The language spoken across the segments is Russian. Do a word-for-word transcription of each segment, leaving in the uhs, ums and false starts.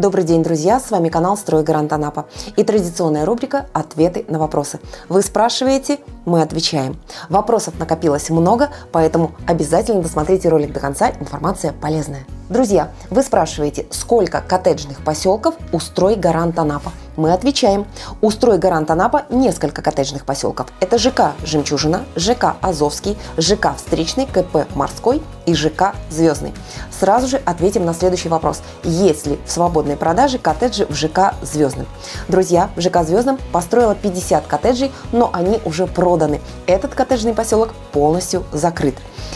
Добрый день, друзья! С вами канал «Стройгарант Анапа» и традиционная рубрика «Ответы на вопросы». Вы спрашиваете, мы отвечаем. Вопросов накопилось много, поэтому обязательно досмотрите ролик до конца, информация полезная. Друзья, вы спрашиваете, сколько коттеджных поселков у «Стройгарант Анапа». Мы отвечаем. У «Стройгарант Анапа» несколько коттеджных поселков. Это ЖК «Жемчужина», ЖК «Азовский», ЖК «Встречный», КП «Морской» и ЖК «Звездный». Сразу же ответим на следующий вопрос. Есть ли в свободной продаже коттеджи в ЖК «Звездным»? Друзья, в ЖК «Звездным» построила пятьдесят коттеджей, но они уже проданы. Этот коттеджный поселок полностью закрыт.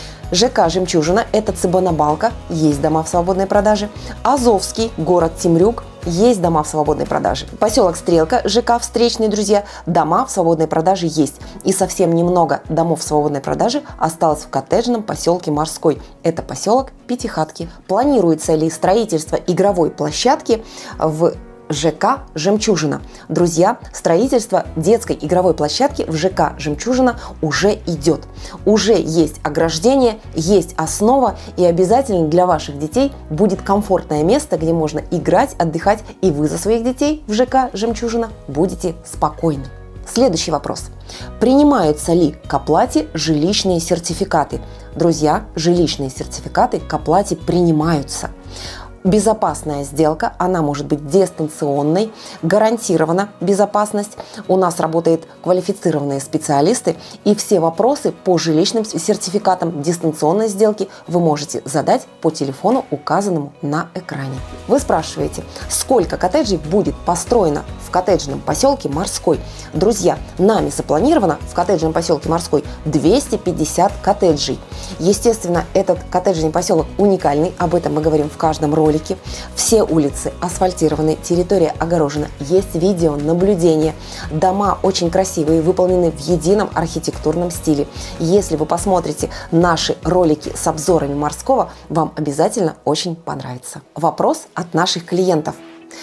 ЖК «Жемчужина» – это Цыбана-Балка, есть дома в свободной продаже. Азовский, город Темрюк, есть дома в свободной продаже. Поселок Стрелка, ЖК «Встречный», друзья, дома в свободной продаже есть. И совсем немного домов в свободной продаже осталось в коттеджном поселке Морской. Это поселок Пятихатки. Планируется ли строительство игровой площадки в ЖК «Жемчужина»? Друзья, строительство детской игровой площадки в ЖК «Жемчужина» уже идет. Уже есть ограждение, есть основа, и обязательно для ваших детей будет комфортное место, где можно играть, отдыхать, и вы за своих детей в ЖК «Жемчужина» будете спокойны. Следующий вопрос. Принимаются ли к оплате жилищные сертификаты? Друзья, жилищные сертификаты к оплате принимаются. Безопасная сделка, она может быть дистанционной, гарантирована безопасность. У нас работают квалифицированные специалисты, и все вопросы по жилищным сертификатам дистанционной сделки вы можете задать по телефону, указанному на экране. Вы спрашиваете, сколько коттеджей будет построено в коттеджном поселке Морской? Друзья, нами запланировано в коттеджном поселке Морской двести пятьдесят коттеджей. Естественно, этот коттеджный поселок уникальный, об этом мы говорим в каждом ролике. Все улицы асфальтированы, территория огорожена, есть видеонаблюдение. Дома очень красивые, выполнены в едином архитектурном стиле. Если вы посмотрите наши ролики с обзорами Морского, вам обязательно очень понравится. Вопрос от наших клиентов.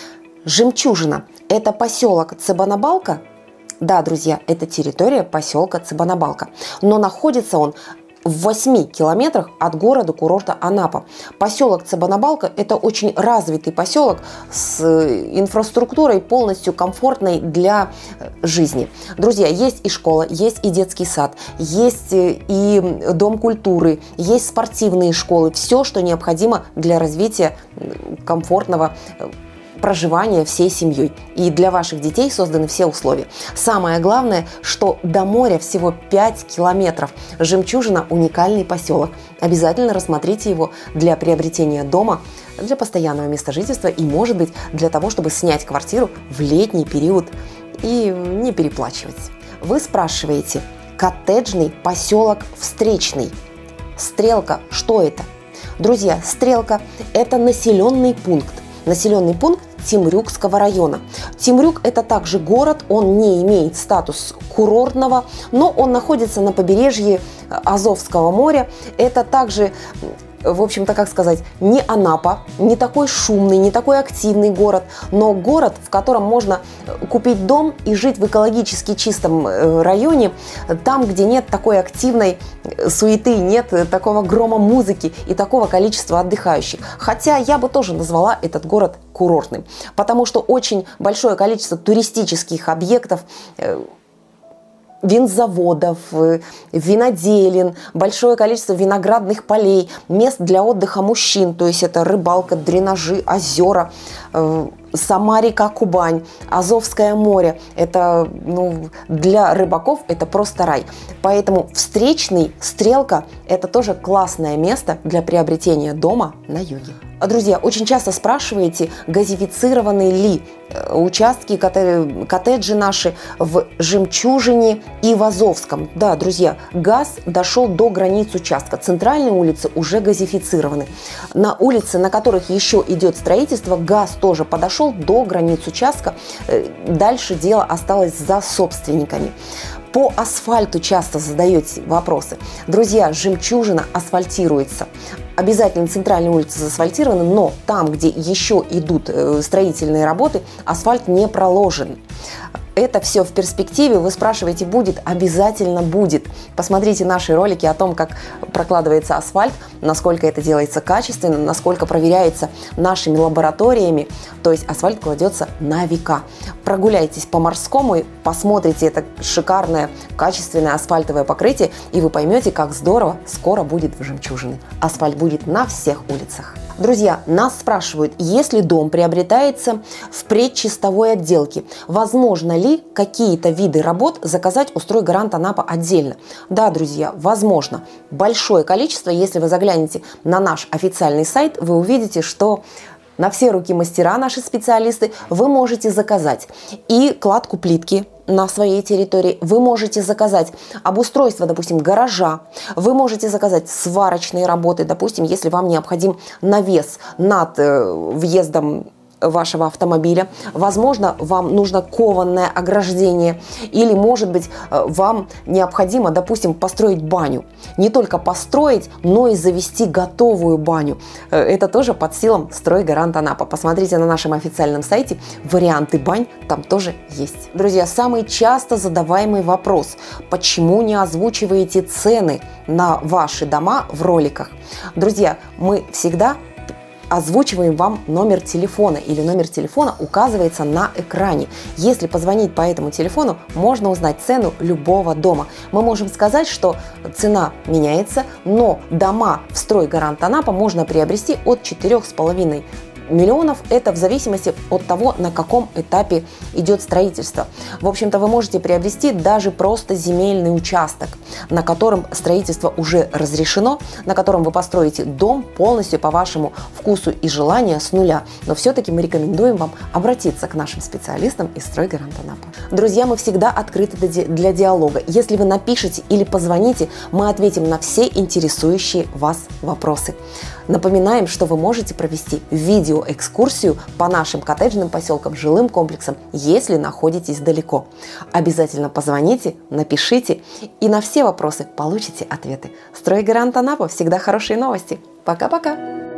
Жемчужина – это поселок Цыбана-Балка? Да, друзья, это территория поселка Цыбана-Балка, но находится он в восьми километрах от города-курорта Анапа. Поселок Цыбана-Балка – это очень развитый поселок с инфраструктурой полностью комфортной для жизни. Друзья, есть и школа, есть и детский сад, есть и дом культуры, есть спортивные школы. Все, что необходимо для развития комфортного проживания всей семьей. И для ваших детей созданы все условия. Самое главное, что до моря всего пять километров. Жемчужина – уникальный поселок. Обязательно рассмотрите его для приобретения дома, для постоянного места жительства и, может быть, для того, чтобы снять квартиру в летний период и не переплачивать. Вы спрашиваете, коттеджный поселок Встречный. Стрелка, что это? Друзья, Стрелка – это населенный пункт. Населенный пункт Темрюкского района. Темрюк – это также город, он не имеет статус курортного, но он находится на побережье Азовского моря. Это также, в общем-то, как сказать, не Анапа, не такой шумный, не такой активный город, но город, в котором можно купить дом и жить в экологически чистом районе, там, где нет такой активной суеты, нет такого грома музыки и такого количества отдыхающих. Хотя я бы тоже назвала этот город курортным, потому что очень большое количество туристических объектов, винзаводов, виноделин, большое количество виноградных полей, мест для отдыха мужчин, то есть это рыбалка, дренажи, озера, сама река Кубань, Азовское море. Это, ну, для рыбаков это просто рай. Поэтому Встречный, Стрелка – это тоже классное место для приобретения дома на юге. Друзья, очень часто спрашиваете, газифицированы ли участки, коттеджи наши в Жемчужине и в Азовском. Да, друзья, газ дошел до границ участка. Центральные улицы уже газифицированы. На улице, на которых еще идет строительство, газ тоже подошел до границ участка. Дальше дело осталось за собственниками. По асфальту часто задаете вопросы. Друзья, Жемчужина асфальтируется. Обязательно центральные улицы заасфальтированы, но там, где еще идут строительные работы, асфальт не проложен. это все в перспективе. Вы спрашиваете, будет? Обязательно будет. Посмотрите наши ролики о том, как прокладывается асфальт, насколько это делается качественно, насколько проверяется нашими лабораториями. То есть асфальт кладется на века. Прогуляйтесь по Морскому и посмотрите это шикарное, качественное асфальтовое покрытие, и вы поймете, как здорово скоро будет в Жемчужине. Асфальт будет на всех улицах. Друзья, нас спрашивают, если дом приобретается в предчистовой отделке, возможно ли какие-то виды работ заказать у «Стройгарант Анапа» отдельно? Да, друзья, возможно. Большое количество, если вы заглянете на наш официальный сайт, вы увидите, что на все руки мастера, наши специалисты, вы можете заказать и кладку плитки на своей территории, вы можете заказать обустройство, допустим, гаража, вы можете заказать сварочные работы, допустим, если вам необходим навес над э, въездом вашего автомобиля, возможно, вам нужно кованное ограждение, или, может быть, вам необходимо, допустим, построить баню. Не только построить, но и завести готовую баню. Это тоже под силам «Стройгарант Анапа». Посмотрите на нашем официальном сайте, варианты бань там тоже есть. Друзья, самый часто задаваемый вопрос: почему не озвучиваете цены на ваши дома в роликах? Друзья, мы всегда озвучиваем вам номер телефона, или номер телефона указывается на экране. Если позвонить по этому телефону, можно узнать цену любого дома. Мы можем сказать, что цена меняется, но дома в «Стройгарант Анапа» можно приобрести от четырёх с половиной миллионов. Это в зависимости от того, на каком этапе идет строительство. В общем-то, вы можете приобрести даже просто земельный участок, на котором строительство уже разрешено, на котором вы построите дом полностью по вашему вкусу и желанию с нуля. Но все-таки мы рекомендуем вам обратиться к нашим специалистам из «Стройгарант Анапа». Друзья, мы всегда открыты для диалога. Если вы напишите или позвоните, мы ответим на все интересующие вас вопросы. Напоминаем, что вы можете провести видеоэкскурсию по нашим коттеджным поселкам, жилым комплексам, если находитесь далеко. Обязательно позвоните, напишите, и на все вопросы получите ответы. «Стройгарант Анапа» — всегда хорошие новости. Пока-пока!